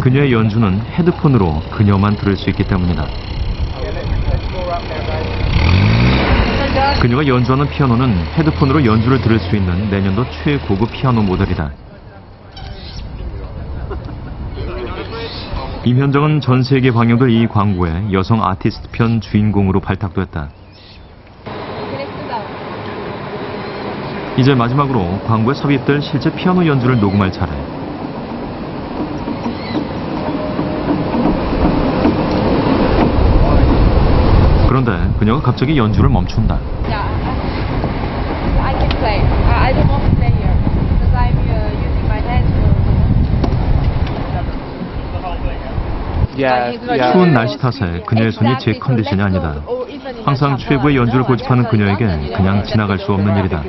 그녀의 연주는 헤드폰으로 그녀만 들을 수 있기 때문이다. 그녀가 연주하는 피아노는 헤드폰으로 연주를 들을 수 있는 내년도 최고급 피아노 모델이다. 임현정은 전 세계 방영될 이 광고의 여성 아티스트 편 주인공으로 발탁됐다. 이제 마지막으로 광고에 삽입될 실제 피아노 연주를 녹음할 차례. 그런데 그녀가 갑자기 연주를 멈춘다. 추운 날씨 탓에 그녀의 손이 제 컨디션이 아니다. 항상 최고의 연주를 고집하는 그녀에게 그냥 지나갈 수 없는 일이다.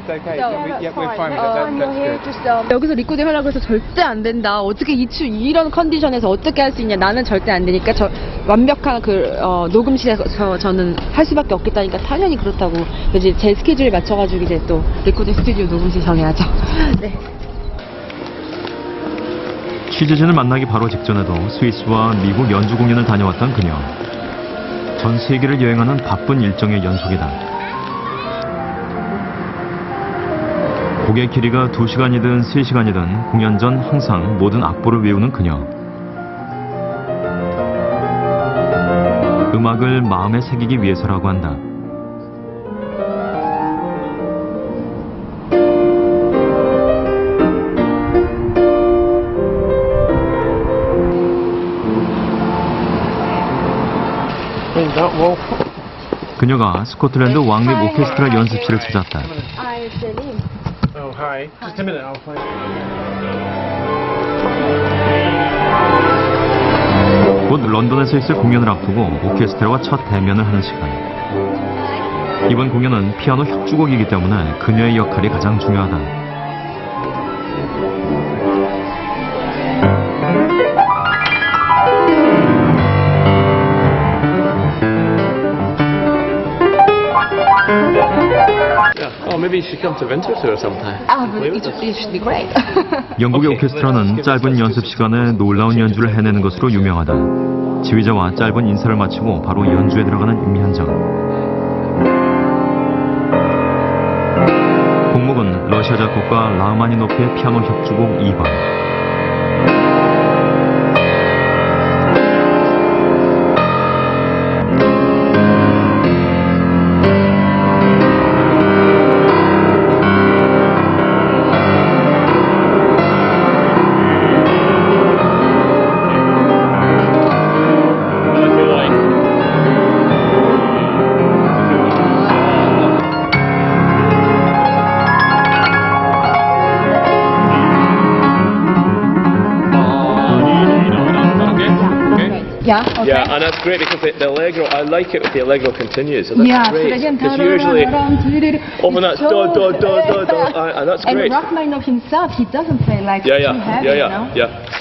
여기서 리코딩 하려고 해서 절대 안 된다. 어떻게 이런 컨디션에서 어떻게 할 수 있냐. 나는 절대 안 되니까 완벽한 녹음실에서 저는 할 수밖에 없겠다니까 당연히 그렇다고. 이제 제 스케줄에 맞춰가지고 이제 또 리코딩 스튜디오 녹음실 정해야죠. 네. 취재진을 만나기 바로 직전에도 스위스와 미국 연주 공연을 다녀왔던 그녀. 전 세계를 여행하는 바쁜 일정의 연속이다. 곡의 길이가 2시간이든 3시간이든 공연 전 항상 모든 악보를 외우는 그녀. 음악을 마음에 새기기 위해서라고 한다. 그녀가 스코틀랜드 왕립 오케스트라 연습실을 찾았다. 곧 런던에서 있을 공연을 앞두고 오케스트라와 첫 대면을 하는 시간. 이번 공연은 피아노 협주곡이기 때문에 그녀의 역할이 가장 중요하다. Maybe you should come to Winterthur sometime. It should be great. 영국의 오케스트라는 짧은 연습 시간에 놀라운 연주를 해내는 것으로 유명하다. 지휘자와 짧은 인사를 마치고 바로 연주에 들어가는 임현정. 곡목은 러시아 작곡가 라흐마니노프의 피아노 협주곡 2번. Yeah, okay. Yeah, and that's great because the allegro, I like it with the allegro continues. So that's great. Because usually, often that's do, and that's great. And Rachmaninoff himself, he doesn't play like too heavy, you know?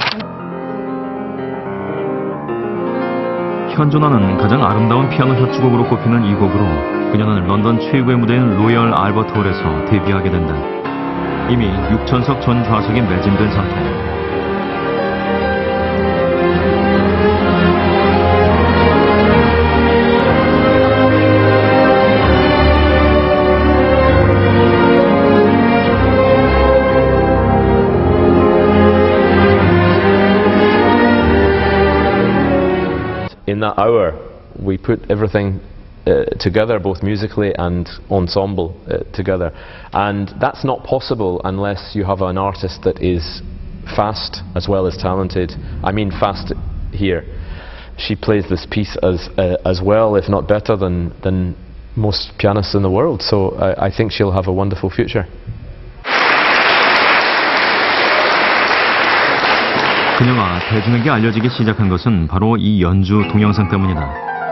현존하는 가장 아름다운 피아노 협주곡으로 꼽히는 이 곡으로 그녀는 런던 최고의 무대인 로열 알버트 홀에서 데뷔하게 된다. 이미 6천석 전 좌석이 매진된 상태. In that hour, we put everything together, both musically and ensemble together. And that's not possible unless you have an artist that is fast as well as talented. I mean fast here. She plays this piece as well, if not better, than most pianists in the world. So I think she'll have a wonderful future. 그녀가 대중에게 알려지기 시작한 것은 바로 이 연주 동영상 때문이다.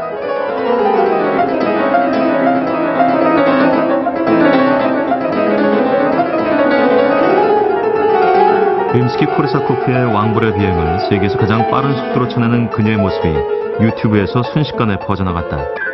림스키-코르사코프의 왕벌의 비행을 세계에서 가장 빠른 속도로 쳐내는 그녀의 모습이 유튜브에서 순식간에 퍼져나갔다.